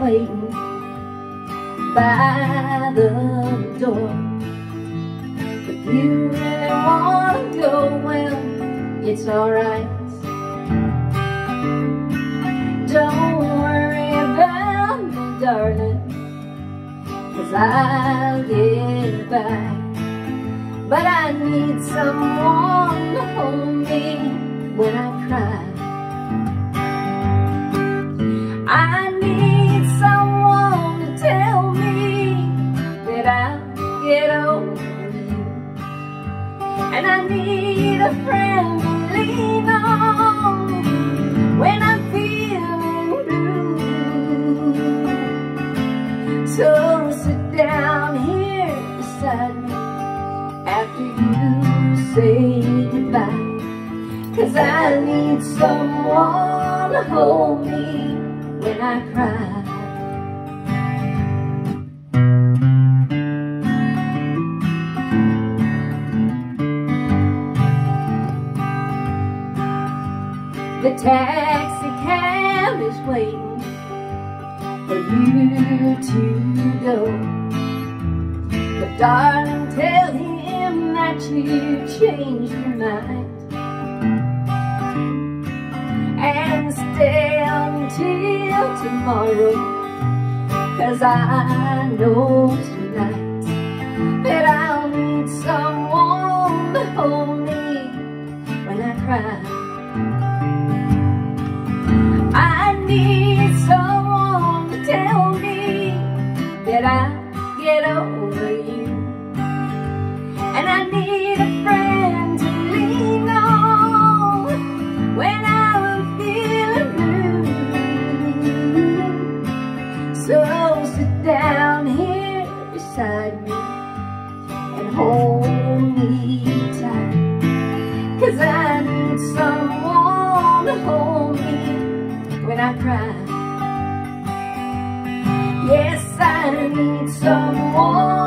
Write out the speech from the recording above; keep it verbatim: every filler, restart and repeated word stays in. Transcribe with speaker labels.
Speaker 1: waiting by the door. If you really want to go, well, it's alright. Don't worry about me, darling, 'cause I'll get by. But I need someone to hold me when I cry. I need someone to tell me that I'll get over you. And I need a friend to lean on when I'm feeling blue. So sit down here beside me after you say goodbye, 'cause I need someone to hold me when I cry. The taxi cab is waiting for you to go. But darling, tell him that you changed your mind and stay until tomorrow, 'cause I know tonight that I'll need someone to hold me when I cry. I need someone to tell me that I'll get over you. And I need a friend to lean on when I'm feeling blue. So sit down here beside me and hold me tight, 'cause I need someone to hold me when I cry. Yes, I need someone